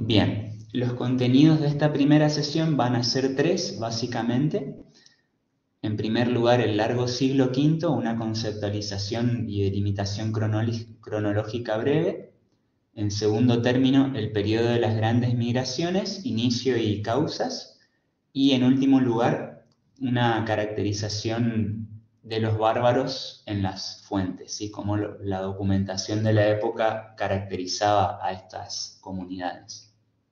Bien, los contenidos de esta primera sesión van a ser tres, básicamente. En primer lugar, el largo siglo V, una conceptualización y delimitación cronológica breve. En segundo término, el periodo de las grandes migraciones, inicio y causas. Y en último lugar, una caracterización de los bárbaros en las fuentes, ¿sí? Cómo la documentación de la época caracterizaba a estas comunidades.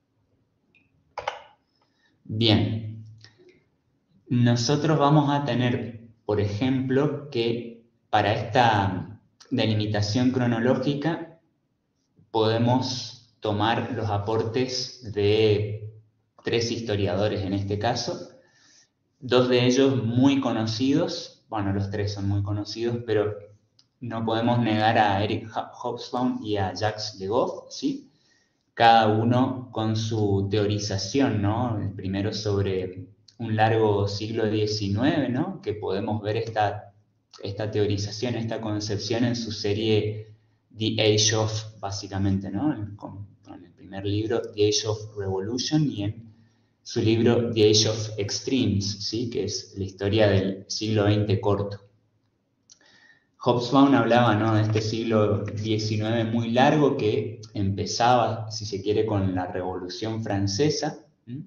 Bien, nosotros vamos a tener, por ejemplo, que para esta delimitación cronológica podemos tomar los aportes de tres historiadores en este caso, dos de ellos muy conocidos, bueno, los tres son muy conocidos, pero no podemos negar a Eric Hobsbawm y a Jacques Le Goff, ¿sí? Cada uno con su teorización, ¿no? El primero sobre un largo siglo XIX, ¿no? Que podemos ver esta teorización, esta concepción en su serie The Age of, básicamente, ¿no? En el primer libro, The Age of Revolution, y en su libro The Age of Extremes, ¿sí? Que es la historia del siglo XX corto. Hobsbawm hablaba, ¿no?, de este siglo XIX muy largo que empezaba, si se quiere, con la Revolución Francesa.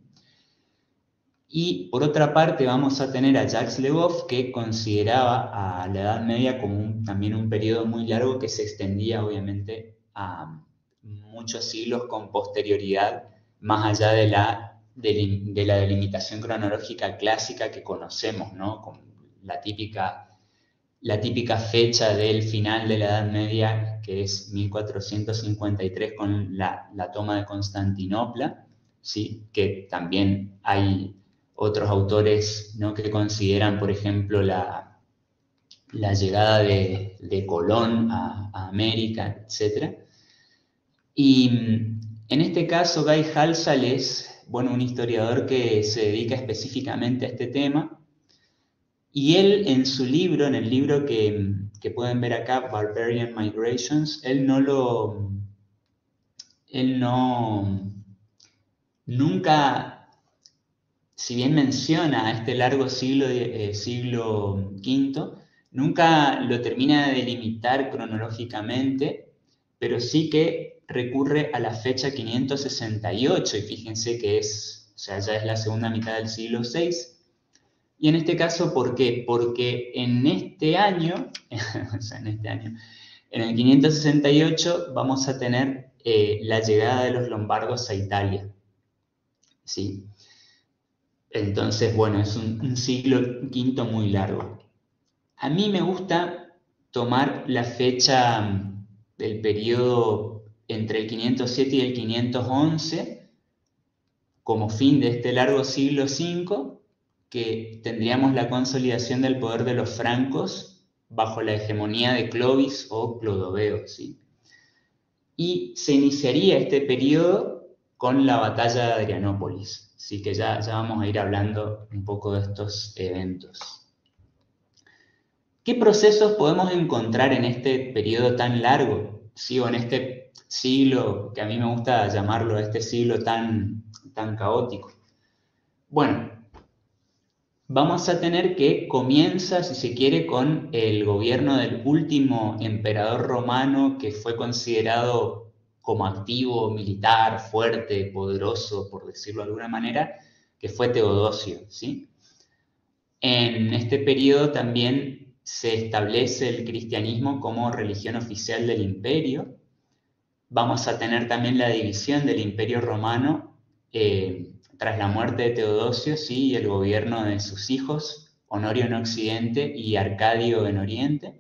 Y por otra parte vamos a tener a Jacques Le Goff, que consideraba a la Edad Media como también un periodo muy largo que se extendía obviamente a muchos siglos con posterioridad, más allá de la delimitación cronológica clásica que conocemos, ¿no? Con la típica fecha del final de la Edad Media, que es 1453 con la toma de Constantinopla, ¿sí? Que también hay otros autores, ¿no?, que consideran, por ejemplo, la llegada de Colón a América, etc. Y en este caso, Guy Halsall es, bueno, un historiador que se dedica específicamente a este tema. Y él en su libro, en el libro que pueden ver acá, Barbarian Migrations, nunca, si bien menciona a este largo siglo V, nunca lo termina de delimitar cronológicamente, pero sí que recurre a la fecha 568, y fíjense que o sea, ya es la segunda mitad del siglo VI. Y en este caso, ¿por qué? Porque en este año, o sea, en el 568 vamos a tener la llegada de los lombardos a Italia, ¿sí? Entonces, bueno, es un siglo V muy largo. A mí me gusta tomar la fecha del periodo entre el 507 y el 511 como fin de este largo siglo V, que tendríamos la consolidación del poder de los francos bajo la hegemonía de Clovis o Clodoveo, ¿sí? Y se iniciaría este periodo con la batalla de Adrianópolis, así que ya vamos a ir hablando un poco de estos eventos. ¿Qué procesos podemos encontrar en este periodo tan largo, ¿sí? O en este siglo, que a mí me gusta llamarlo este siglo tan caótico? Bueno, vamos a tener que comienza, si se quiere, con el gobierno del último emperador romano que fue considerado como activo, militar, fuerte, poderoso, por decirlo de alguna manera, que fue Teodosio, ¿sí? En este periodo también se establece el cristianismo como religión oficial del imperio. Vamos a tener también la división del imperio romano tras la muerte de Teodosio, ¿sí?, y el gobierno de sus hijos, Honorio en Occidente y Arcadio en Oriente.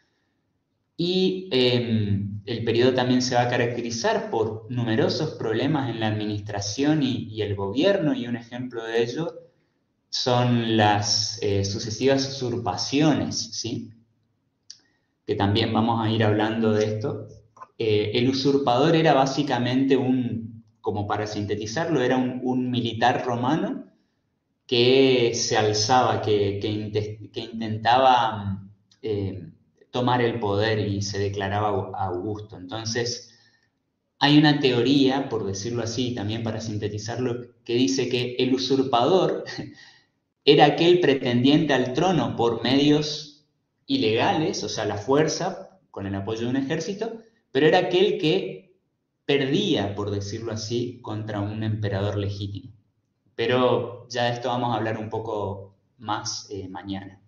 Y el periodo también se va a caracterizar por numerosos problemas en la administración y el gobierno, y un ejemplo de ello son las sucesivas usurpaciones, ¿sí?, que también vamos a ir hablando de esto. El usurpador era básicamente como para sintetizarlo, era un militar romano que se alzaba, que intentaba tomar el poder y se declaraba Augusto. Entonces, hay una teoría, por decirlo así, también para sintetizarlo, que dice que el usurpador era aquel pretendiente al trono por medios ilegales, o sea, la fuerza, con el apoyo de un ejército, pero era aquel que perdía, por decirlo así, contra un emperador legítimo. Pero ya de esto vamos a hablar un poco más mañana.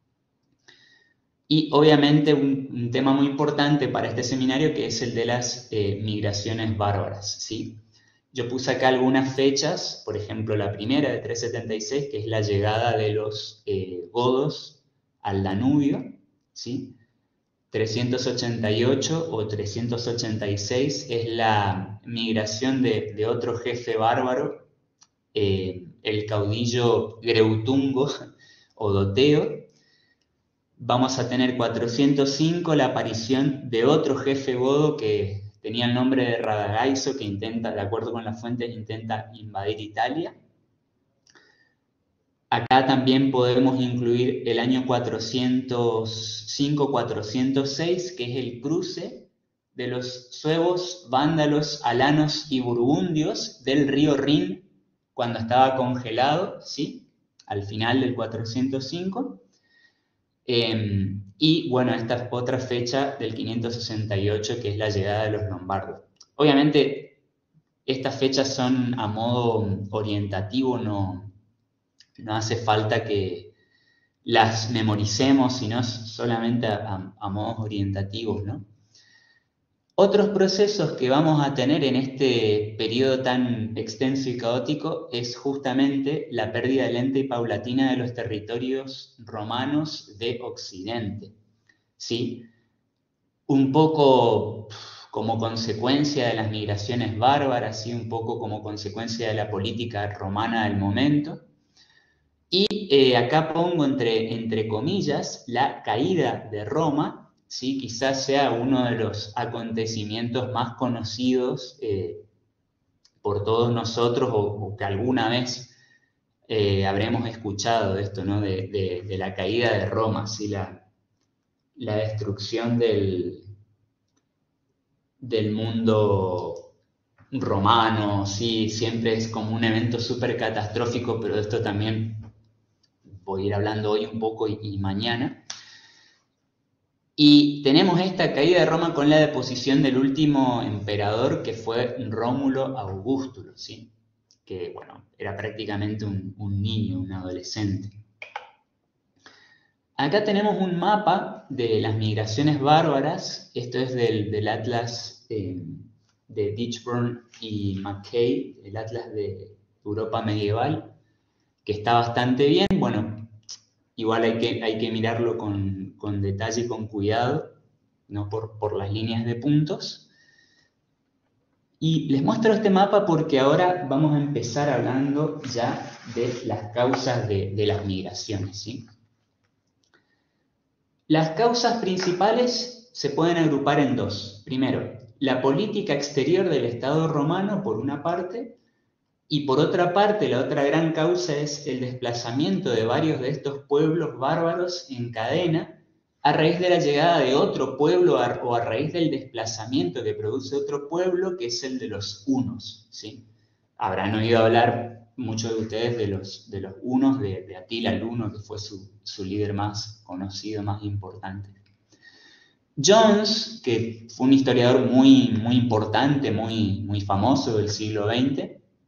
Y obviamente un tema muy importante para este seminario que es el de las migraciones bárbaras, ¿sí? Yo puse acá algunas fechas, por ejemplo la primera de 376, que es la llegada de los godos al Danubio, ¿sí? 388 o 386 es la migración de otro jefe bárbaro, el caudillo Greutungo o Doteo. Vamos a tener 405 la aparición de otro jefe godo que tenía el nombre de Radagaiso, que intenta, de acuerdo con las fuentes, intenta invadir Italia. Acá también podemos incluir el año 405-406, que es el cruce de los suevos, vándalos, alanos y burgundios del río Rin cuando estaba congelado, ¿sí? Al final del 405. Y bueno, esta otra fecha del 568, que es la llegada de los lombardos. Obviamente, estas fechas son a modo orientativo, no hace falta que las memoricemos, sino solamente a modos orientativos, ¿no? Otros procesos que vamos a tener en este periodo tan extenso y caótico es justamente la pérdida lenta y paulatina de los territorios romanos de Occidente, ¿sí? Un poco como consecuencia de las migraciones bárbaras, ¿sí? Un poco como consecuencia de la política romana del momento. Y acá pongo entre comillas la caída de Roma, ¿sí? Quizás sea uno de los acontecimientos más conocidos por todos nosotros o que alguna vez habremos escuchado esto, ¿no? De la caída de Roma, ¿sí? La destrucción del mundo romano, ¿sí? Siempre es como un evento súper catastrófico, pero de esto también voy a ir hablando hoy un poco y mañana. Y tenemos esta caída de Roma con la deposición del último emperador, que fue Rómulo Augustulo, ¿sí? Que, bueno, era prácticamente un niño, un adolescente. Acá tenemos un mapa de las migraciones bárbaras. Esto es del Atlas de Ditchburn y Mackay, el Atlas de Europa medieval, que está bastante bien. Bueno, igual hay que mirarlo con detalle y con cuidado, ¿no? Por las líneas de puntos. Y les muestro este mapa porque ahora vamos a empezar hablando ya de las causas de las migraciones, ¿sí? Las causas principales se pueden agrupar en dos. Primero, la política exterior del Estado romano, por una parte, y por otra parte, la otra gran causa es el desplazamiento de varios de estos pueblos bárbaros en cadena a raíz de la llegada de otro pueblo o a raíz del desplazamiento que produce otro pueblo, que es el de los hunos, ¿sí? Habrán oído hablar muchos de ustedes de los hunos, de Atila el Huno, que fue su líder más conocido, más importante. Jones, que fue un historiador muy, muy importante, muy famoso del siglo XX,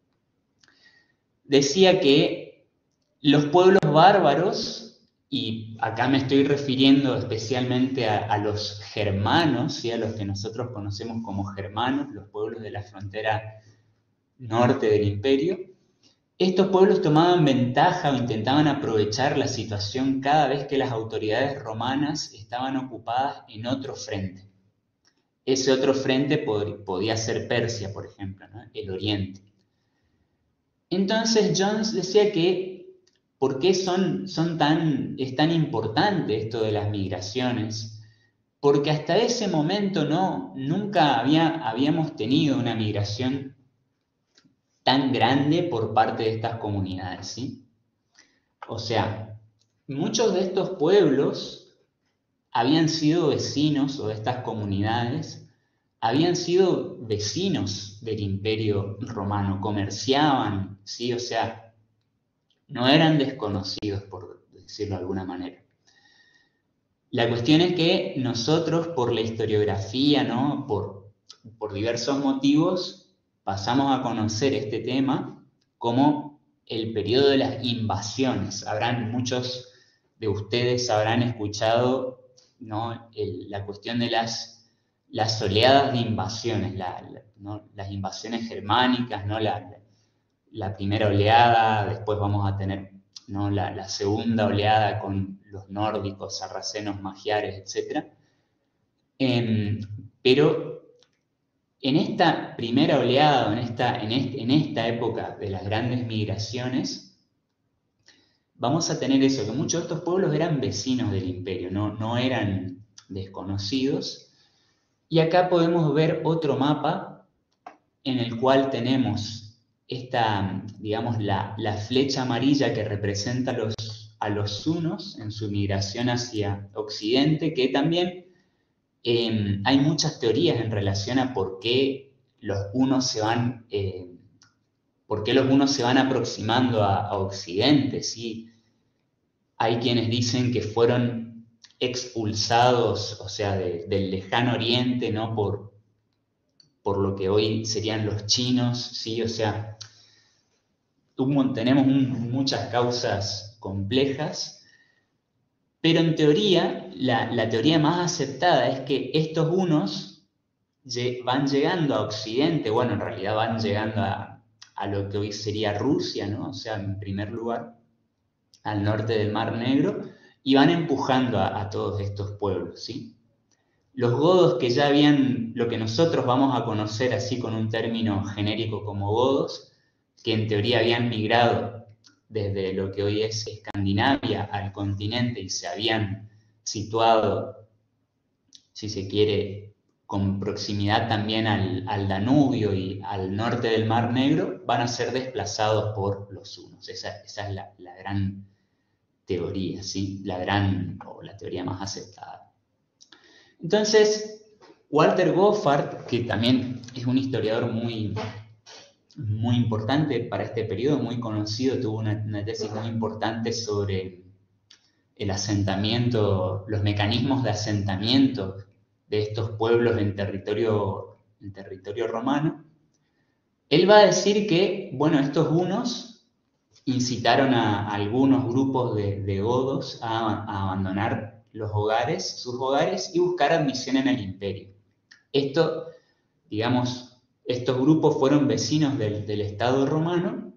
decía que los pueblos bárbaros, y acá me estoy refiriendo especialmente a los germanos, ¿sí? A los que nosotros conocemos como germanos, los pueblos de la frontera norte del imperio, estos pueblos tomaban ventaja o intentaban aprovechar la situación cada vez que las autoridades romanas estaban ocupadas en otro frente. Ese otro frente podía ser Persia, por ejemplo, ¿no? El Oriente. Entonces Jones decía que ¿por qué es tan importante esto de las migraciones? Porque hasta ese momento nunca habíamos tenido una migración tan grande por parte de estas comunidades, ¿sí? O sea, muchos de estos pueblos habían sido vecinos o de estas comunidades habían sido vecinos del Imperio Romano, comerciaban, ¿sí? O sea, no eran desconocidos, por decirlo de alguna manera. La cuestión es que nosotros, por la historiografía, ¿no? Por diversos motivos, pasamos a conocer este tema como el periodo de las invasiones. Muchos de ustedes habrán escuchado, ¿no? La cuestión de las oleadas de invasiones, ¿no? Las invasiones germánicas, ¿no? La primera oleada, después vamos a tener, ¿no? la segunda oleada con los nórdicos, sarracenos, magiares, etc. Pero en esta primera oleada, en esta época de las grandes migraciones, vamos a tener eso, que muchos de estos pueblos eran vecinos del imperio, no eran desconocidos. Y acá podemos ver otro mapa en el cual tenemos digamos, la flecha amarilla que representa a los hunos en su migración hacia Occidente, que también hay muchas teorías en relación a por qué los hunos se van aproximando a Occidente, ¿sí? Hay quienes dicen que fueron expulsados, o sea, del lejano oriente, ¿no? Por lo que hoy serían los chinos, ¿sí? O sea, tenemos muchas causas complejas, pero en teoría, la teoría más aceptada es que estos hunos van llegando a Occidente, bueno, en realidad van llegando a lo que hoy sería Rusia, ¿no? O sea, en primer lugar, al norte del Mar Negro, y van empujando a todos estos pueblos, ¿sí? Los godos que ya habían, lo que nosotros vamos a conocer así con un término genérico como godos, que en teoría habían migrado desde lo que hoy es Escandinavia al continente y se habían situado, si se quiere, con proximidad también al Danubio y al norte del Mar Negro, van a ser desplazados por los hunos. Esa es la gran teoría, ¿sí? O la teoría más aceptada. Entonces, Walter Goffard, que también es un historiador muy importante para este periodo, muy conocido, tuvo una tesis muy importante sobre el asentamiento, los mecanismos de asentamiento de estos pueblos en territorio romano. Él va a decir que, bueno, estos hunos incitaron a algunos grupos de godos a abandonar sus hogares y buscar admisión en el imperio. Digamos, estos grupos fueron vecinos del Estado romano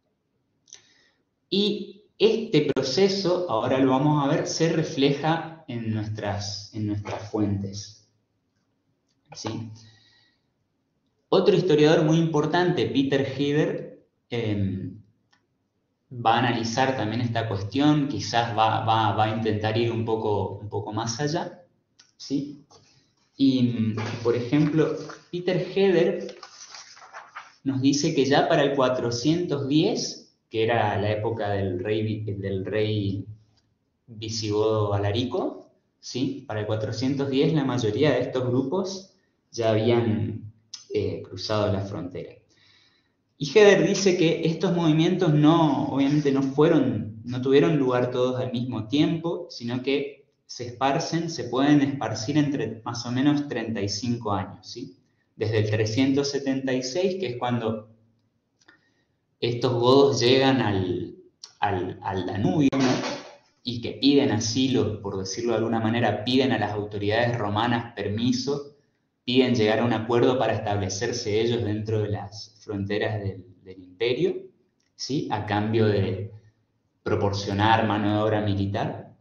y este proceso, ahora lo vamos a ver, se refleja en nuestras fuentes, ¿sí? Otro historiador muy importante, Peter Heder, va a analizar también esta cuestión, quizás va a intentar ir un poco más allá, ¿sí? Y, por ejemplo, Peter Heder nos dice que ya para el 410, que era la época del rey visigodo Alarico, ¿sí? Para el 410 la mayoría de estos grupos ya habían cruzado la frontera. Y Heder dice que estos movimientos obviamente no tuvieron lugar todos al mismo tiempo, sino que se pueden esparcir entre más o menos 35 años, ¿sí? Desde el 376, que es cuando estos godos llegan al Danubio, ¿no? Y que piden asilo, por decirlo de alguna manera, piden a las autoridades romanas permiso, piden llegar a un acuerdo para establecerse ellos dentro de las fronteras del imperio, ¿sí? A cambio de proporcionar mano de obra militar.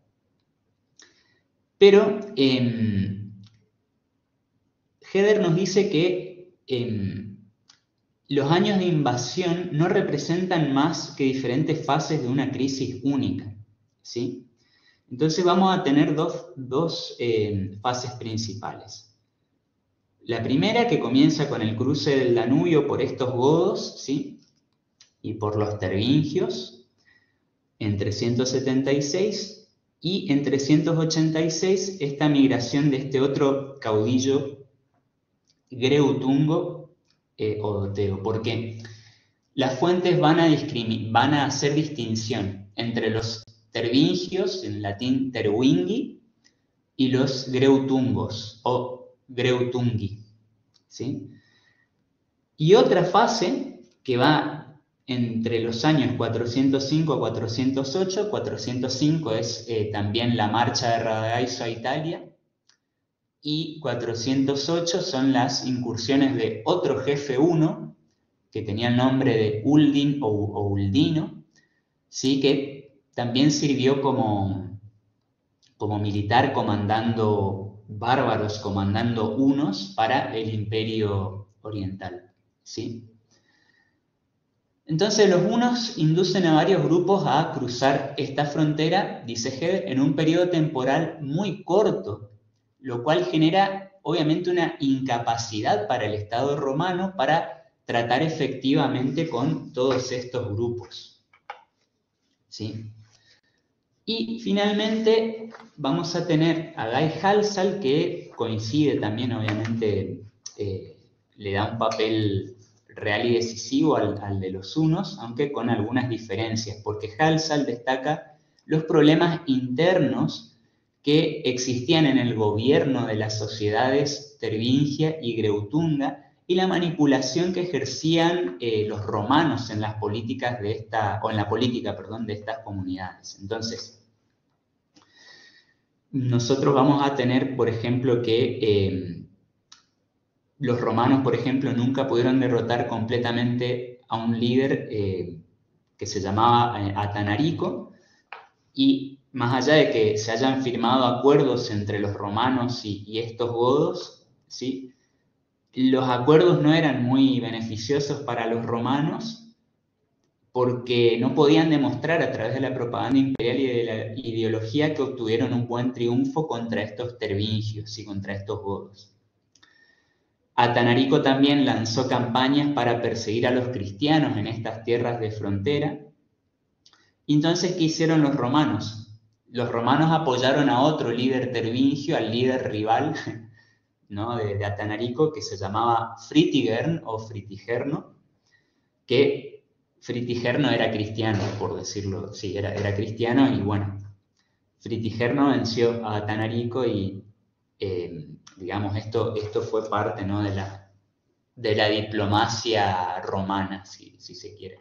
Pero Heder nos dice que los años de invasión no representan más que diferentes fases de una crisis única, ¿sí? Entonces vamos a tener dos fases principales. La primera, que comienza con el cruce del Danubio por estos godos, ¿sí? Y por los tervingios, en 376, y en 386 esta migración de este otro caudillo Greutungo o Doteo. ¿Por qué? Las fuentes van a hacer distinción entre los tervingios, en latín terwingi, y los greutungos o greutungi, ¿sí? Y otra fase que va entre los años 405 a 408, 405 es también la marcha de Radagaiso a Italia, y 408 son las incursiones de otro jefe uno, que tenía el nombre de Uldin o Uldino, ¿sí? Que también sirvió como militar comandando bárbaros, comandando hunos para el Imperio Oriental, ¿sí? Entonces los hunos inducen a varios grupos a cruzar esta frontera, dice Hegel, en un periodo temporal muy corto, lo cual genera obviamente una incapacidad para el Estado romano para tratar efectivamente con todos estos grupos, ¿sí? Y finalmente vamos a tener a Guy Halsall, que coincide también, obviamente, le da un papel real y decisivo al de los hunos, aunque con algunas diferencias, porque Halsall destaca los problemas internos que existían en el gobierno de las sociedades tervingia y greutunga y la manipulación que ejercían los romanos en las políticas de en la política, perdón, de estas comunidades. Entonces, nosotros vamos a tener, por ejemplo, que los romanos, por ejemplo, nunca pudieron derrotar completamente a un líder que se llamaba Atanarico, y más allá de que se hayan firmado acuerdos entre los romanos y estos godos, ¿sí? Los acuerdos no eran muy beneficiosos para los romanos porque no podían demostrar a través de la propaganda imperial y de la ideología que obtuvieron un buen triunfo contra estos tervingios y contra estos godos. Atanarico también lanzó campañas para perseguir a los cristianos en estas tierras de frontera. Entonces, ¿qué hicieron los romanos? Los romanos apoyaron a otro líder tervingio, al líder rival, ¿no? de Atanarico, que se llamaba Fritigern o Fritigerno, que Fritigerno era cristiano, por decirlo, sí, era cristiano, y bueno, Fritigerno venció a Atanarico y, digamos, esto fue parte, ¿no? de la diplomacia romana, si se quiere.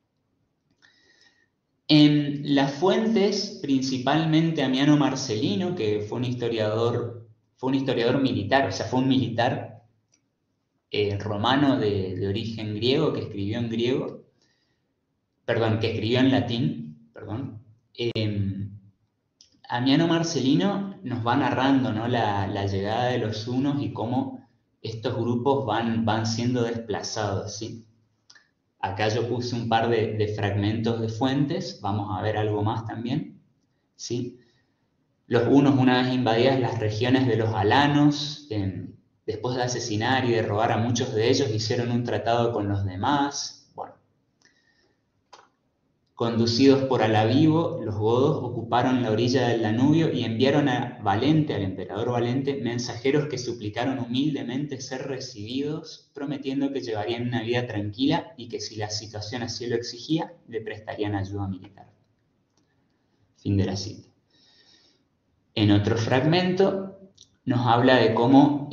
En las fuentes, principalmente Amiano Marcelino, que fue un historiador militar, o sea, fue un militar romano de origen griego, que escribió en griego, perdón, que escribió en latín, perdón. Amiano Marcelino nos va narrando, ¿no? la llegada de los hunos y cómo estos grupos van siendo desplazados, ¿sí? Acá yo puse un par de fragmentos de fuentes, vamos a ver algo más también, ¿sí? Los hunos, una vez invadidas las regiones de los alanos, después de asesinar y de robar a muchos de ellos, hicieron un tratado con los demás. Bueno, conducidos por Alavivo, los godos ocuparon la orilla del Danubio y enviaron a Valente, al emperador Valente, mensajeros que suplicaron humildemente ser recibidos, prometiendo que llevarían una vida tranquila y que si la situación así lo exigía, le prestarían ayuda militar. Fin de la cita. En otro fragmento nos habla de cómo,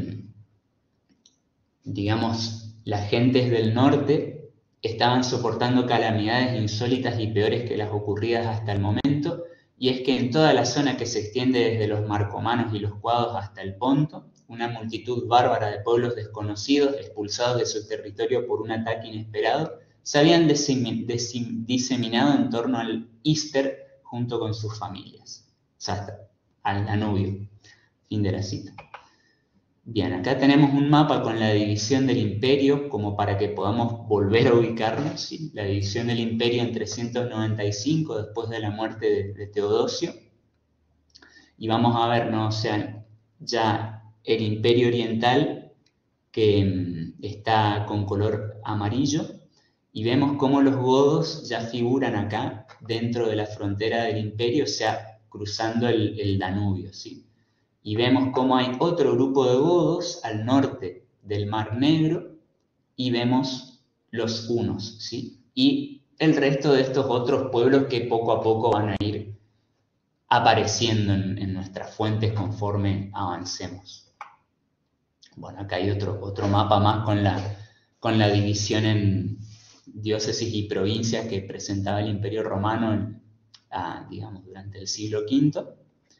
digamos, las gentes del norte estaban soportando calamidades insólitas y peores que las ocurridas hasta el momento, y es que en toda la zona que se extiende desde los marcomanos y los cuados hasta el Ponto, una multitud bárbara de pueblos desconocidos, expulsados de su territorio por un ataque inesperado, se habían diseminado en torno al Ister junto con sus familias, o sea, al Danubio. Fin de la cita. Bien, acá tenemos un mapa con la división del imperio, como para que podamos volver a ubicarnos, ¿sí? La división del imperio en 395, después de la muerte de Teodosio. Y vamos a ver, ¿no? O sea, ya el imperio oriental, que está con color amarillo, y vemos cómo los godos ya figuran acá, dentro de la frontera del imperio, o sea, cruzando el Danubio, ¿sí? Y vemos cómo hay otro grupo de godos al norte del Mar Negro y vemos los hunos, ¿sí? Y el resto de estos otros pueblos que poco a poco van a ir apareciendo en nuestras fuentes conforme avancemos. Bueno, acá hay otro mapa más con la división en diócesis y provincias que presentaba el Imperio Romano digamos, durante el siglo V.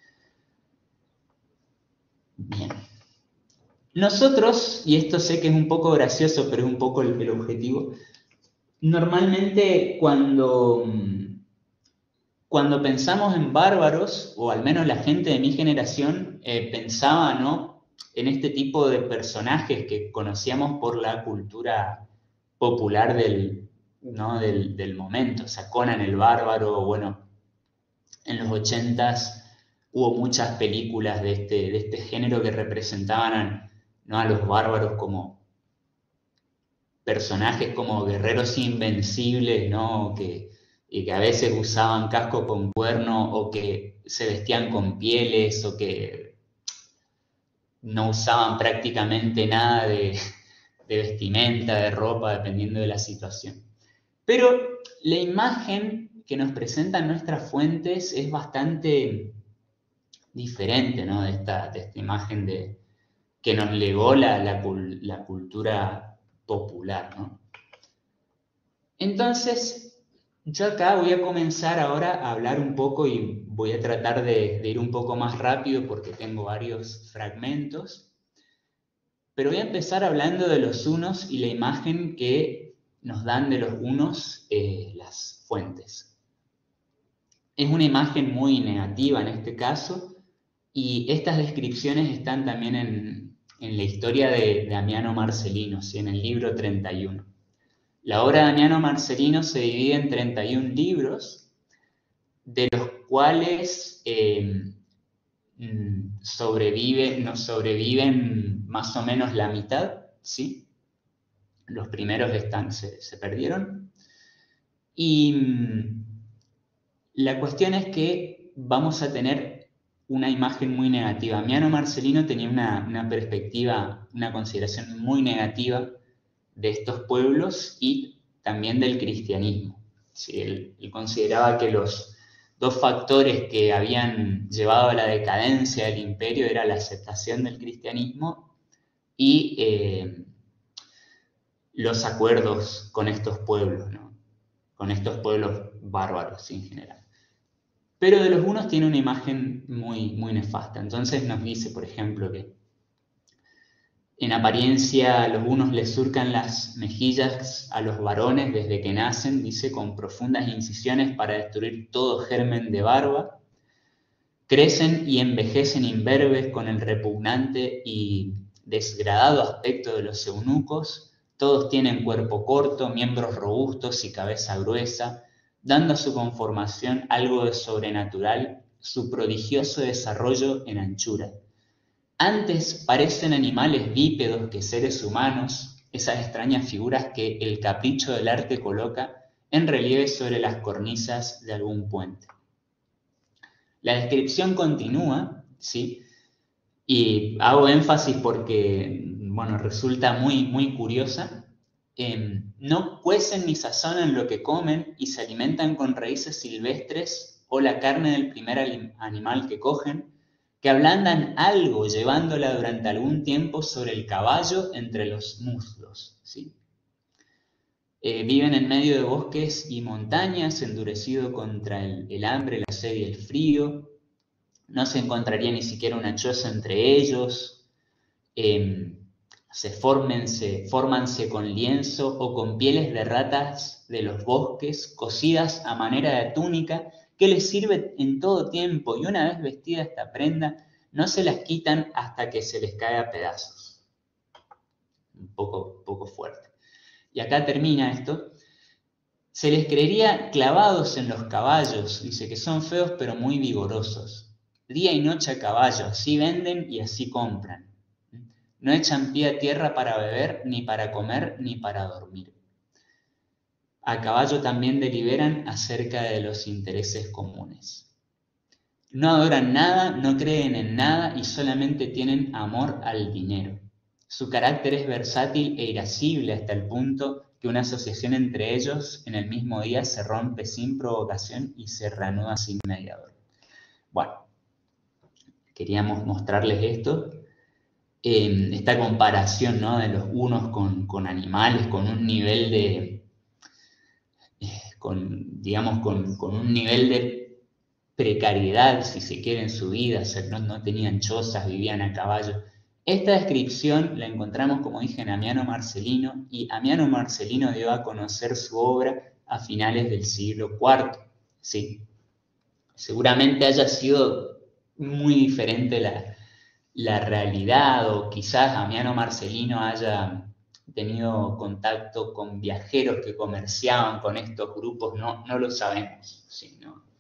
Bien. Nosotros, y esto sé que es un poco gracioso, pero es un poco el objetivo, normalmente cuando pensamos en bárbaros, o al menos la gente de mi generación, pensaba, ¿no?, en este tipo de personajes que conocíamos por la cultura popular del momento. O sea, Conan el Bárbaro, bueno, en los 80s hubo muchas películas de este género que representaban ¿no?, a los bárbaros como personajes, como guerreros invencibles, ¿no?, y que a veces usaban casco con cuerno, o que se vestían con pieles, o que no usaban prácticamente nada de vestimenta, de ropa, dependiendo de la situación. Pero la imagen que nos presentan nuestras fuentes es bastante diferente, ¿no?, de esta imagen que nos legó la cultura popular, ¿no? Entonces, yo acá voy a comenzar ahora a hablar un poco, y voy a tratar de ir un poco más rápido porque tengo varios fragmentos, pero voy a empezar hablando de los hunos y la imagen que nos dan de los hunos las fuentes. Es una imagen muy negativa en este caso, y estas descripciones están también en la historia de Amiano Marcelino, ¿sí?, en el libro 31. La obra de Amiano Marcelino se divide en 31 libros, de los cuales nos sobreviven más o menos la mitad, ¿sí? Los primeros se perdieron. Y la cuestión es que vamos a tener una imagen muy negativa. Amiano Marcelino tenía una perspectiva, una consideración muy negativa de estos pueblos y también del cristianismo. ¿Sí? Él consideraba que los dos factores que habían llevado a la decadencia del imperio era la aceptación del cristianismo y los acuerdos con estos pueblos, ¿no?, con estos pueblos bárbaros en general. Pero de los hunos tiene una imagen muy, muy nefasta. Entonces nos dice, por ejemplo, que en apariencia los hunos les surcan las mejillas a los varones desde que nacen, dice, con profundas incisiones para destruir todo germen de barba. Crecen y envejecen imberbes con el repugnante y desgradado aspecto de los eunucos. Todos tienen cuerpo corto, miembros robustos y cabeza gruesa, dando a su conformación algo de sobrenatural, su prodigioso desarrollo en anchura. Antes parecen animales bípedos que seres humanos, esas extrañas figuras que el capricho del arte coloca en relieve sobre las cornisas de algún puente. La descripción continúa, ¿sí?, y hago énfasis porque, bueno, resulta muy, muy curiosa. No cuecen ni sazonan lo que comen y se alimentan con raíces silvestres o la carne del primer animal que cogen, que ablandan algo llevándola durante algún tiempo sobre el caballo entre los muslos, ¿sí? Viven en medio de bosques y montañas, endurecido contra el hambre, la sed y el frío. No se encontraría ni siquiera una choza entre ellos. Fórmanse con lienzo o con pieles de ratas de los bosques, cosidas a manera de túnica, que les sirve en todo tiempo, y una vez vestida esta prenda, no se las quitan hasta que se les cae a pedazos. Un poco fuerte. Y acá termina esto. Se les creería clavados en los caballos, dice, que son feos pero muy vigorosos. Día y noche a caballo, así venden y así compran. No echan pie a tierra para beber, ni para comer, ni para dormir. A caballo también deliberan acerca de los intereses comunes. No adoran nada, no creen en nada y solamente tienen amor al dinero. Su carácter es versátil e irascible hasta el punto que una asociación entre ellos en el mismo día se rompe sin provocación y se reanuda sin mediador. Bueno, queríamos mostrarles esto. Esta comparación, ¿no?, de los unos con animales, con un nivel de, digamos, con un nivel de precariedad, si se quiere, en su vida. O sea, no tenían chozas, vivían a caballo. Esta descripción la encontramos, como dije, en Amiano Marcelino, y Amiano Marcelino dio a conocer su obra a finales del siglo IV. ¿Sí? Seguramente haya sido muy diferente la realidad, o quizás Amiano Marcelino haya tenido contacto con viajeros que comerciaban con estos grupos, no lo sabemos. ¿Sí?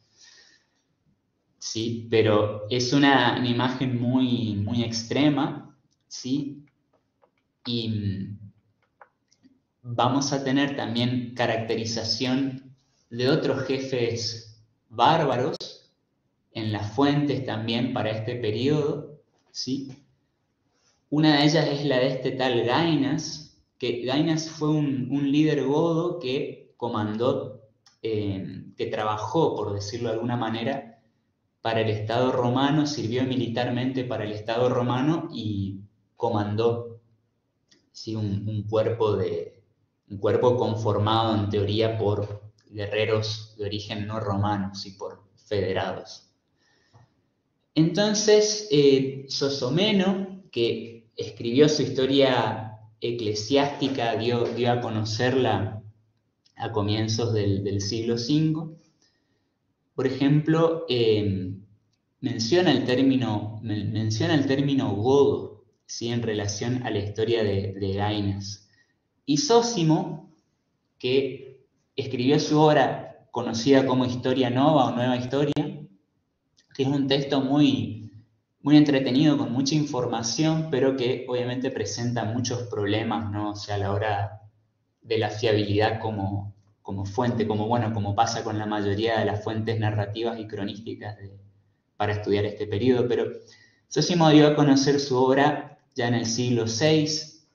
¿Sí? Pero es una imagen muy, muy extrema, ¿sí? Y vamos a tener también caracterización de otros jefes bárbaros en las fuentes también para este periodo, ¿sí? Una de ellas es la de este tal Gainas, que Gainas fue un líder godo que comandó, que trabajó, por decirlo de alguna manera, para el Estado romano, sirvió militarmente para el Estado romano y comandó, ¿sí?, un cuerpo conformado en teoría por guerreros de origen no romano, y por federados. Entonces, Sosomeno, que escribió su historia eclesiástica, dio a conocerla a comienzos del siglo V. Por ejemplo, menciona el término godo, ¿sí?, en relación a la historia de Gainas. Y Zósimo, que escribió su obra conocida como Historia Nova o Nueva Historia, que es un texto muy, muy entretenido, con mucha información, pero que obviamente presenta muchos problemas, ¿no? O sea, a la hora de la fiabilidad como fuente, como pasa con la mayoría de las fuentes narrativas y cronísticas para estudiar este periodo. Pero Zósimo dio a conocer su obra ya en el siglo VI,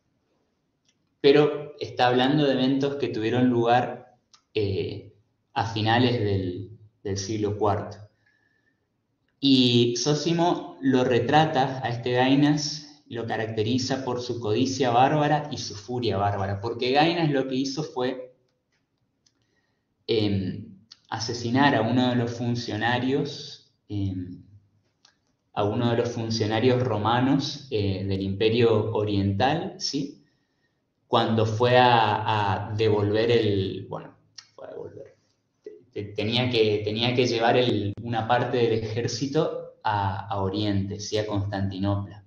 pero está hablando de eventos que tuvieron lugar a finales del siglo IV. Y Zósimo lo retrata a este Gainas, lo caracteriza por su codicia bárbara y su furia bárbara, porque Gainas lo que hizo fue asesinar a uno de los funcionarios, romanos del Imperio Oriental, ¿sí?, cuando fue a devolver tenía que llevar una parte del ejército a Oriente, ¿sí?, a Constantinopla.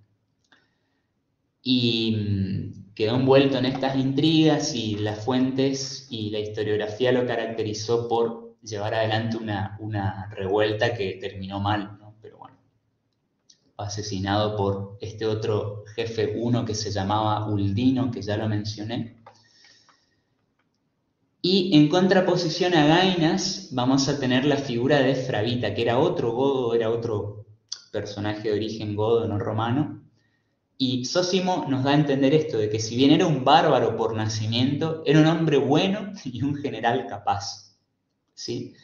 Y quedó envuelto en estas intrigas, y las fuentes y la historiografía lo caracterizó por llevar adelante una revuelta que terminó mal, ¿no? Pero bueno, fue asesinado por este otro jefe uno que se llamaba Uldino, que ya lo mencioné. Y en contraposición a Gainas vamos a tener la figura de Frabita, que era otro godo, era otro personaje de origen godo, no romano. Y Zósimo nos da a entender esto, de que si bien era un bárbaro por nacimiento, era un hombre bueno y un general capaz, ¿sí?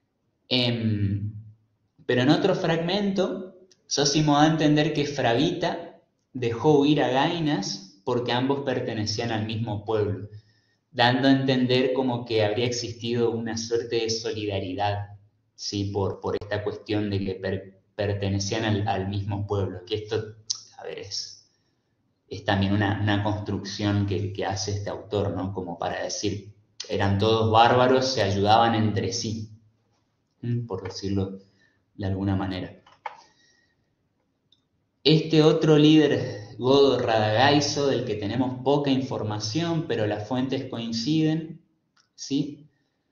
Pero en otro fragmento, Zósimo da a entender que Frabita dejó huir a Gainas porque ambos pertenecían al mismo pueblo, dando a entender como que habría existido una suerte de solidaridad, ¿sí?, por esta cuestión de que pertenecían al mismo pueblo. Que esto, a ver, es también una construcción que hace este autor, ¿no?, como para decir, eran todos bárbaros, se ayudaban entre sí, por decirlo de alguna manera. Este otro líder godo, Radagaiso, del que tenemos poca información, pero las fuentes coinciden, ¿sí?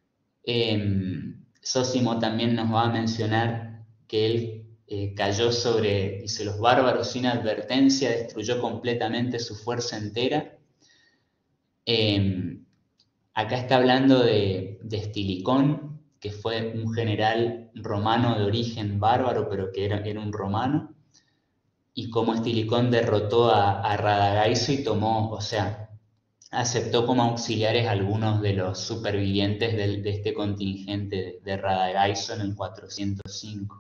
Zósimo también nos va a mencionar que él cayó sobre, dice, los bárbaros sin advertencia, destruyó completamente su fuerza entera. Acá está hablando de Estilicón, que fue un general romano de origen bárbaro, pero que era un romano. y cómo Estilicón derrotó a Radagaiso y tomó, o sea, aceptó como auxiliares algunos de los supervivientes de este contingente de Radagaiso en el 405.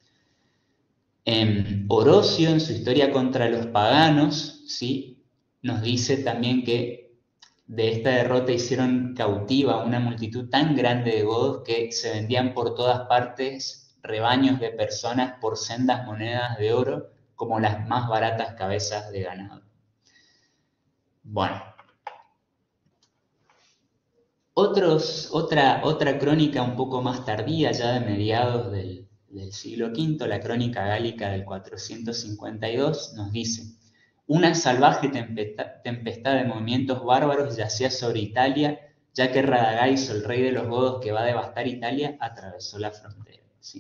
Orocio, en su historia contra los paganos, ¿sí?, nos dice también que de esta derrota hicieron cautiva una multitud tan grande de godos que se vendían por todas partes rebaños de personas por sendas monedas de oro como las más baratas cabezas de ganado. Bueno, otra crónica un poco más tardía, ya de mediados del siglo V, la crónica gálica del 452, nos dice: una salvaje tempestad de movimientos bárbaros yacía sobre Italia, ya que Radagaiso, el rey de los godos que va a devastar Italia, atravesó la frontera. ¿Sí?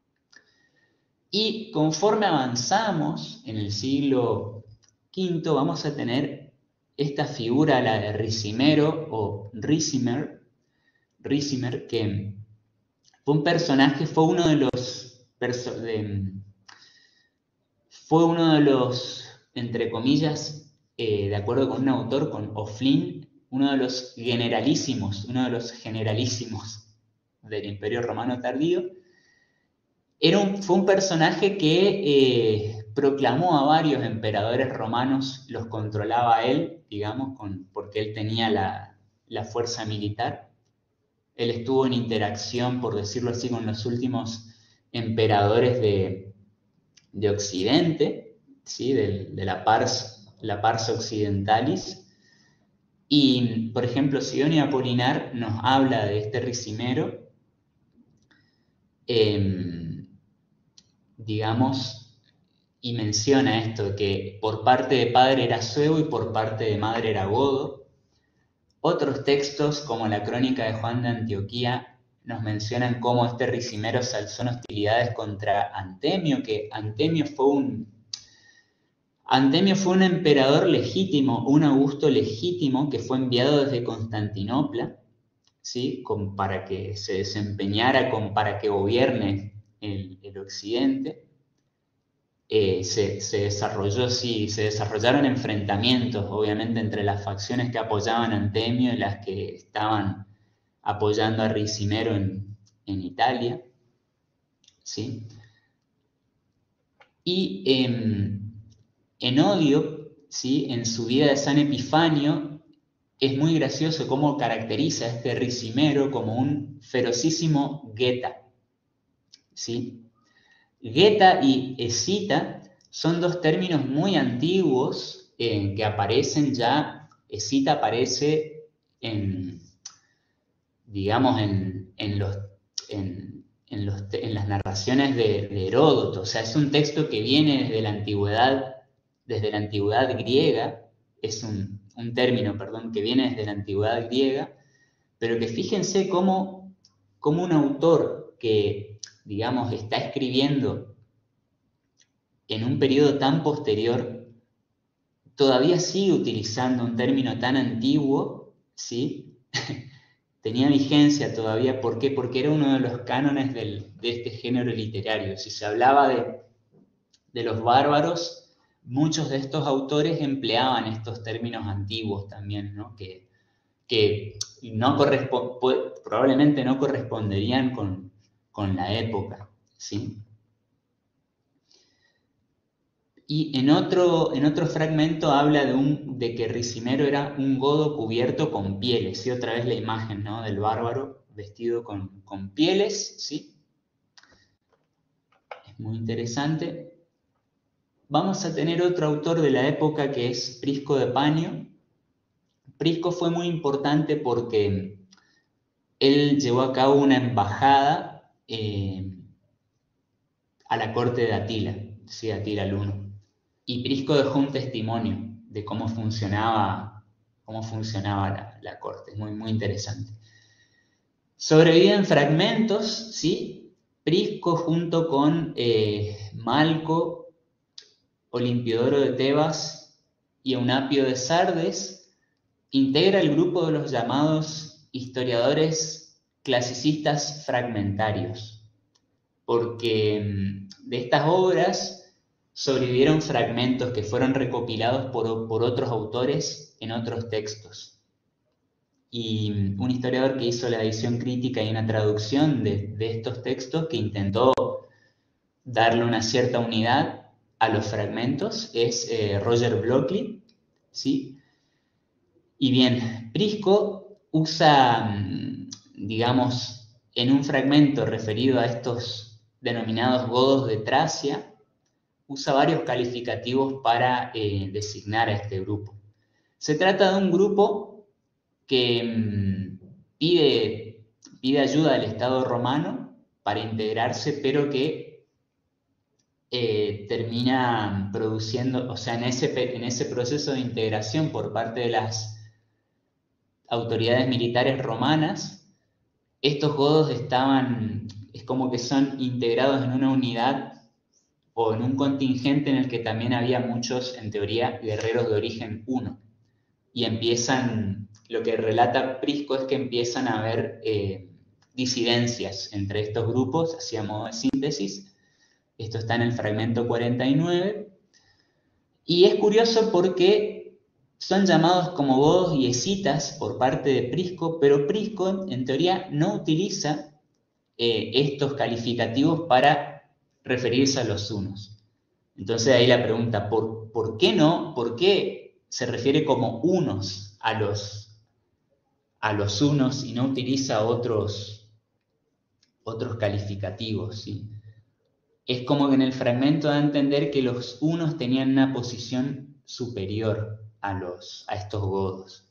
Y conforme avanzamos en el siglo V, vamos a tener esta figura, la de Ricimero o Ricimer, que fue un personaje, fue uno de los, entre comillas, de acuerdo con un autor, con O'Flynn, uno de los generalísimos del Imperio Romano tardío. Fue un personaje que proclamó a varios emperadores romanos, los controlaba él, digamos, porque él tenía la fuerza militar. Él estuvo en interacción, por decirlo así, con los últimos emperadores de Occidente, ¿sí?, de la Pars Occidentalis. Y, por ejemplo, Sidonio Apolinar nos habla de este Ricimero, digamos, y menciona esto, que por parte de padre era suevo y por parte de madre era godo. Otros textos, como la Crónica de Juan de Antioquía, nos mencionan cómo este Ricimero se alzó en hostilidades contra Antemio, que Antemio fue un emperador legítimo, un Augusto legítimo que fue enviado desde Constantinopla, ¿sí?, para que se desempeñara, para que gobierne el Occidente. Se desarrollaron enfrentamientos, obviamente, entre las facciones que apoyaban a Antemio y las que estaban apoyando a Ricimero en Italia, ¿sí? Y Enodio, ¿sí?, en su vida de San Epifanio, es muy gracioso cómo caracteriza a este Ricimero como un ferocísimo geta, ¿sí? Geta y escita son dos términos muy antiguos que aparecen ya. Escita aparece digamos, en las narraciones de Heródoto. O sea, es un texto que viene desde la antigüedad griega, es un término, perdón, que viene desde la antigüedad griega, pero que fíjense cómo un autor que, digamos, está escribiendo en un periodo tan posterior, todavía sigue utilizando un término tan antiguo, ¿sí? Tenía vigencia todavía. ¿Por qué? Porque era uno de los cánones de este género literario. Si se hablaba de los bárbaros, muchos de estos autores empleaban estos términos antiguos también, ¿no?, que probablemente no corresponderían con la época, ¿sí? Y en otro fragmento habla de que Ricimero era un godo cubierto con pieles, ¿sí? Otra vez la imagen, ¿no?, del bárbaro vestido con pieles, ¿sí? Es muy interesante. Vamos a tener otro autor de la época que es Prisco de Panio. Prisco fue muy importante porque él llevó a cabo una embajada a la corte de Atila, ¿sí?, Atila el Uno. Y Prisco dejó un testimonio de cómo funcionaba la corte. Es muy, muy interesante. Sobreviven fragmentos, ¿sí? Prisco junto con Malco, Olimpiodoro de Tebas y Eunapio de Sardes integra el grupo de los llamados historiadores clasicistas fragmentarios, porque de estas obras sobrevivieron fragmentos que fueron recopilados por otros autores en otros textos. Y un historiador que hizo la edición crítica y una traducción de estos textos, que intentó darle una cierta unidad a los fragmentos, es Roger Blockley, ¿sí? Y bien, Prisco usa, digamos, en un fragmento referido a estos denominados godos de Tracia, usa varios calificativos para designar a este grupo. Se trata de un grupo que pide ayuda al Estado romano para integrarse, pero que termina produciendo, o sea, en ese proceso de integración por parte de las autoridades militares romanas, estos godos es como que son integrados en una unidad o en un contingente en el que también había muchos, en teoría, guerreros de origen huno. Y lo que relata Prisco es que empiezan a haber disidencias entre estos grupos, así a modo de síntesis. Esto está en el fragmento 49. Y es curioso porque son llamados como godos y escitas por parte de Prisco, pero Prisco en teoría no utiliza estos calificativos para referirse a los hunos. Entonces ahí la pregunta, ¿por qué no? ¿Por qué se refiere como hunos a los hunos y no utiliza otros calificativos, ¿sí? Es como que en el fragmento da a entender que los hunos tenían una posición superior a estos godos.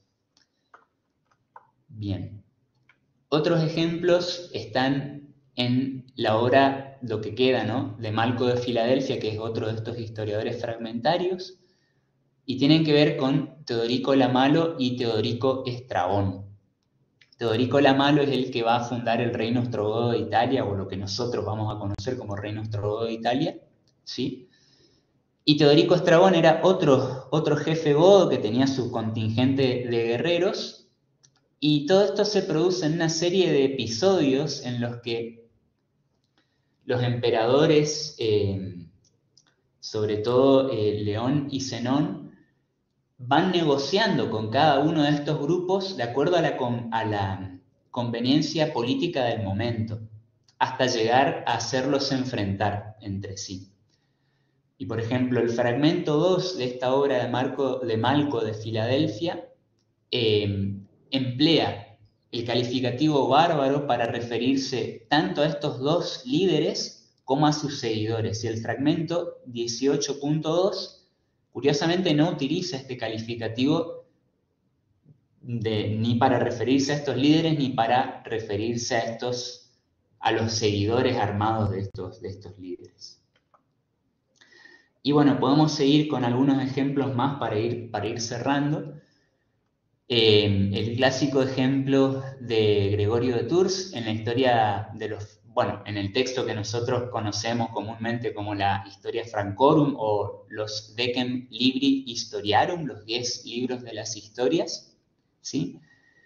Bien. Otros ejemplos están en la obra Lo que queda, ¿no?, de Malco de Filadelfia, que es otro de estos historiadores fragmentarios, y tienen que ver con Teodorico Lamalo y Teodorico Estrabón. Teodorico Lamalo es el que va a fundar el reino ostrogodo de Italia, o lo que nosotros vamos a conocer como reino ostrogodo de Italia, ¿sí? Y Teodorico Estrabón era otro jefe godo que tenía su contingente de guerreros, y todo esto se produce en una serie de episodios en los que los emperadores, sobre todo León y Zenón, van negociando con cada uno de estos grupos de acuerdo a la conveniencia política del momento, hasta llegar a hacerlos enfrentar entre sí. Y por ejemplo, el fragmento 2 de esta obra de Malco de Filadelfia emplea el calificativo bárbaro para referirse tanto a estos dos líderes como a sus seguidores. Y el fragmento 18.2 curiosamente no utiliza este calificativo ni para referirse a estos líderes ni para referirse a los seguidores armados de estos líderes. Y bueno, podemos seguir con algunos ejemplos más para ir cerrando. El clásico ejemplo de Gregorio de Tours en la historia en el texto que nosotros conocemos comúnmente como la Historia Francorum o los Decem Libri Historiarum, los 10 libros de las historias, ¿sí?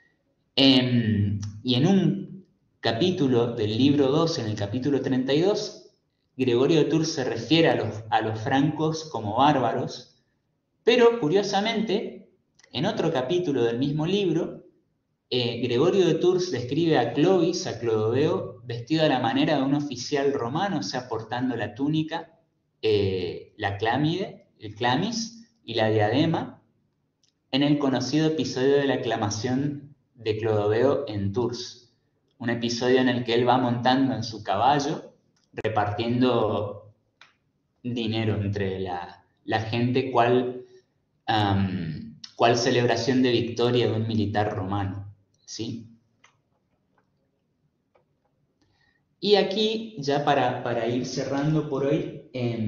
Y en un capítulo del libro 2, en el capítulo 32, Gregorio de Tours se refiere a los francos como bárbaros, pero curiosamente, en otro capítulo del mismo libro, Gregorio de Tours describe a Clovis, a Clodoveo, vestido a la manera de un oficial romano, o sea, portando la túnica, la clámide, el clamis y la diadema, en el conocido episodio de la aclamación de Clodoveo en Tours. Un episodio en el que él va montando en su caballo, repartiendo dinero entre la gente, cual celebración de victoria de un militar romano, ¿sí? Y aquí, ya para ir cerrando por hoy,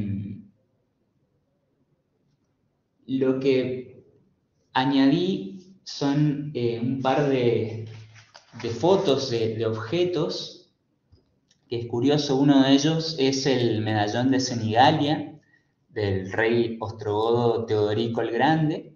lo que añadí son un par de fotos de objetos, que es curioso. Uno de ellos es el medallón de Senigallia, del rey ostrogodo Teodorico el Grande,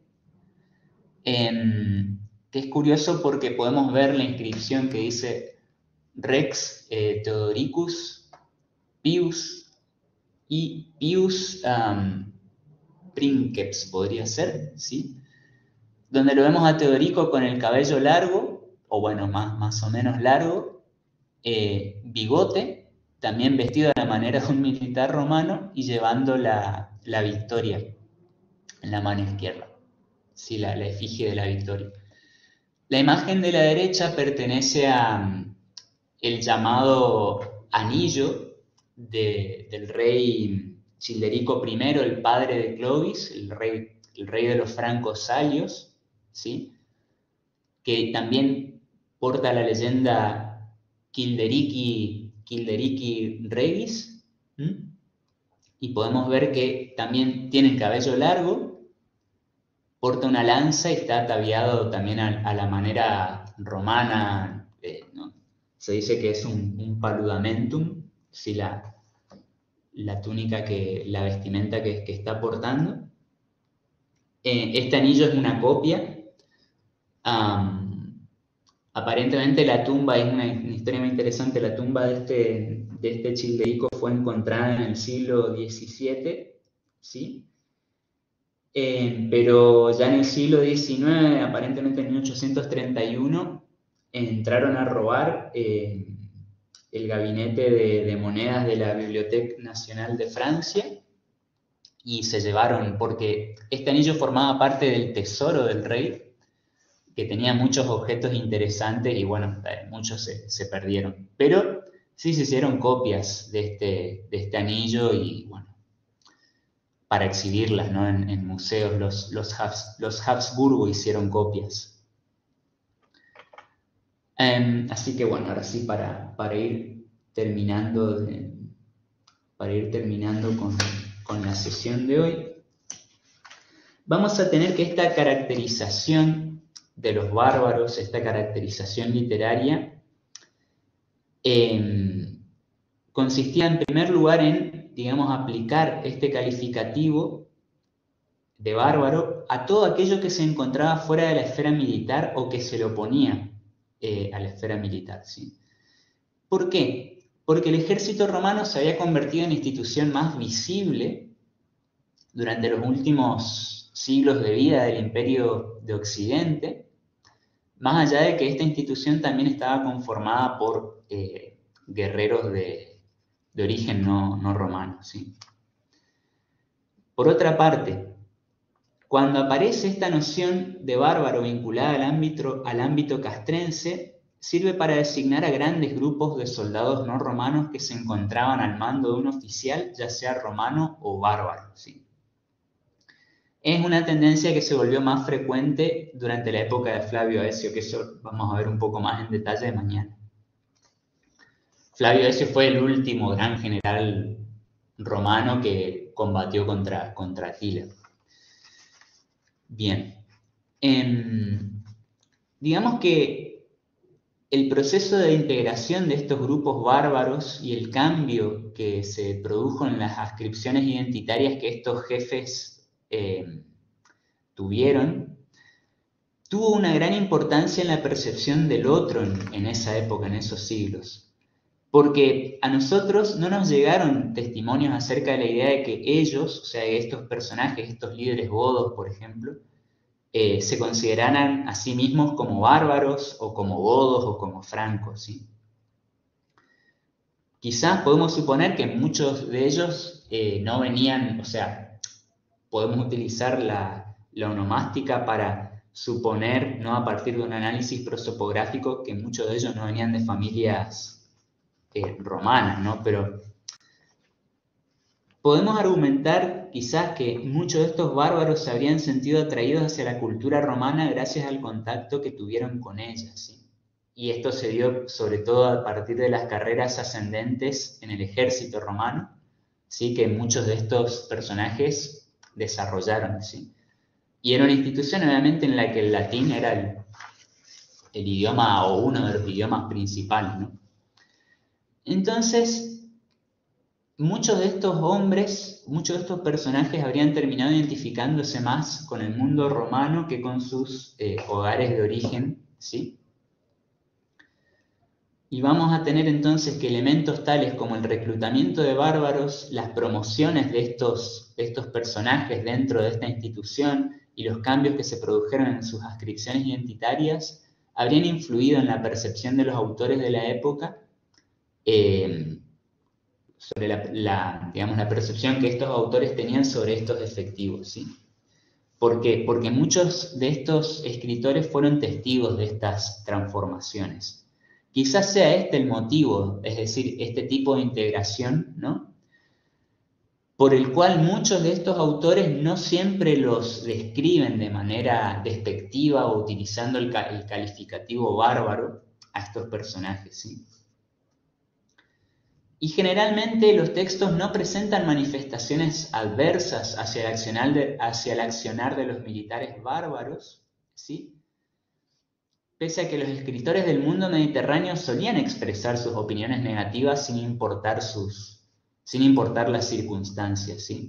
que es curioso porque podemos ver la inscripción que dice Rex Theodoricus Pius y Pius Princeps podría ser, ¿sí? Donde lo vemos a Teodorico con el cabello largo, o bueno, más o menos largo, bigote, también vestido de la manera de un militar romano y llevando la victoria en la mano izquierda, ¿sí? La efigie de la victoria. La imagen de la derecha pertenece a el llamado anillo del rey Childerico I, el padre de Clovis, el rey de los francos Salios, ¿sí? Que también porta la leyenda Childerici Regis, ¿m? Y podemos ver que también tiene el cabello largo, porta una lanza y está ataviado también a la manera romana, ¿no? Se dice que es un paludamentum, ¿sí? La túnica, la vestimenta que está portando. Este anillo es una copia. Aparentemente la tumba, es una historia muy interesante, la tumba de este Childerico fue encontrada en el siglo XVII, ¿sí? Pero ya en el siglo XIX, aparentemente en 1831, entraron a robar el gabinete de monedas de la Biblioteca Nacional de Francia y se llevaron, porque este anillo formaba parte del tesoro del rey, que tenía muchos objetos interesantes y bueno, muchos se perdieron. Pero sí se hicieron copias de este anillo y bueno, para exhibirlas, ¿no? En museos, los Habsburgo hicieron copias. Así que bueno, ahora sí para ir terminando, con la sesión de hoy, vamos a tener que esta caracterización de los bárbaros, esta caracterización literaria, consistía en primer lugar en, digamos, aplicar este calificativo de bárbaro a todo aquello que se encontraba fuera de la esfera militar o que se le oponía a la esfera militar, ¿sí? ¿Por qué? Porque el ejército romano se había convertido en la institución más visible durante los últimos siglos de vida del Imperio de Occidente, más allá de que esta institución también estaba conformada por guerreros de origen no romano, ¿sí? Por otra parte, cuando aparece esta noción de bárbaro vinculada al ámbito castrense, sirve para designar a grandes grupos de soldados no romanos que se encontraban al mando de un oficial, ya sea romano o bárbaro, ¿sí? Es una tendencia que se volvió más frecuente durante la época de Flavio Decio, que eso vamos a ver un poco más en detalle mañana. Flavio Decio fue el último gran general romano que combatió contra Atila. Bien, digamos que el proceso de integración de estos grupos bárbaros y el cambio que se produjo en las adscripciones identitarias que estos jefes tuvieron, tuvo una gran importancia en la percepción del otro en esa época, en esos siglos. Porque a nosotros no nos llegaron testimonios acerca de la idea de que ellos, o sea, estos personajes, estos líderes godos, por ejemplo, se consideraran a sí mismos como bárbaros o como godos o como francos, ¿sí? Quizás podemos suponer que muchos de ellos no venían, o sea, podemos utilizar la onomástica para suponer, ¿no? A partir de un análisis prosopográfico, que muchos de ellos no venían de familias romanas, ¿no? Pero podemos argumentar quizás que muchos de estos bárbaros se habrían sentido atraídos hacia la cultura romana gracias al contacto que tuvieron con ella, ¿sí? Y esto se dio sobre todo a partir de las carreras ascendentes en el ejército romano, ¿sí? Que muchos de estos personajes desarrollaron, ¿sí? Y era una institución obviamente en la que el latín era el idioma o uno de los idiomas principales, ¿no? Entonces, muchos de estos hombres, muchos de estos personajes habrían terminado identificándose más con el mundo romano que con sus hogares de origen, ¿sí? Y vamos a tener entonces que elementos tales como el reclutamiento de bárbaros, las promociones de estos personajes dentro de esta institución y los cambios que se produjeron en sus adscripciones identitarias habrían influido en la percepción de los autores de la época eh, sobre digamos, la percepción que estos autores tenían sobre estos efectivos, ¿sí? ¿Por qué? Porque muchos de estos escritores fueron testigos de estas transformaciones. Quizás sea este el motivo, es decir, este tipo de integración, ¿no? Por el cual muchos de estos autores no siempre los describen de manera despectiva o utilizando el calificativo bárbaro a estos personajes, ¿sí? Y generalmente los textos no presentan manifestaciones adversas hacia el accionar de los militares bárbaros, ¿sí? Pese a que los escritores del mundo mediterráneo solían expresar sus opiniones negativas sin importar las circunstancias, ¿sí?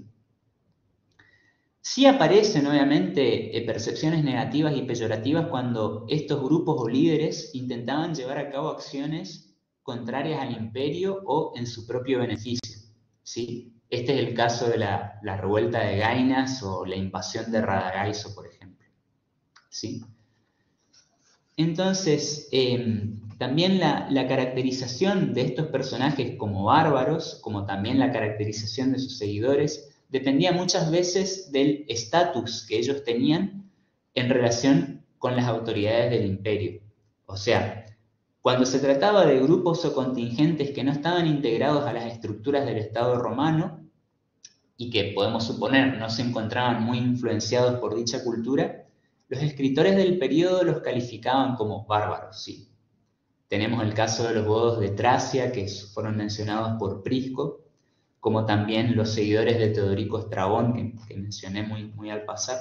Sí aparecen, obviamente, percepciones negativas y peyorativas cuando estos grupos o líderes intentaban llevar a cabo acciones contrarias al imperio o en su propio beneficio, ¿sí? Este es el caso de la revuelta de Gainas o la invasión de Radagaiso, por ejemplo, ¿sí? Entonces, también la caracterización de estos personajes como bárbaros, como también la caracterización de sus seguidores, dependía muchas veces del estatus que ellos tenían en relación con las autoridades del imperio. O sea, cuando se trataba de grupos o contingentes que no estaban integrados a las estructuras del Estado romano y que podemos suponer no se encontraban muy influenciados por dicha cultura, los escritores del periodo los calificaban como bárbaros, sí. Tenemos el caso de los godos de Tracia, que fueron mencionados por Prisco, como también los seguidores de Teodorico Estrabón, que mencioné muy al pasar.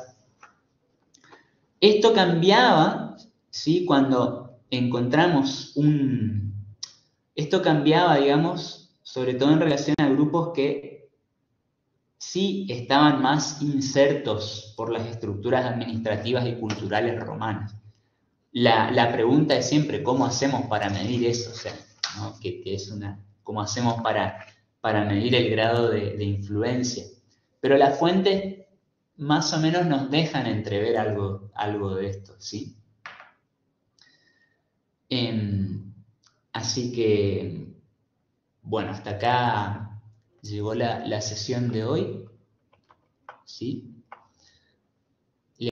Esto cambiaba, ¿sí? Cuando encontramos Esto cambiaba, digamos, sobre todo en relación a grupos que sí estaban más insertos por las estructuras administrativas y culturales romanas. La pregunta es siempre, ¿cómo hacemos para medir eso? O sea, ¿no? ¿Cómo hacemos para medir el grado de influencia? Pero las fuentes más o menos nos dejan entrever algo de esto, ¿sí? Así que, bueno, hasta acá llegó la sesión de hoy, ¿sí?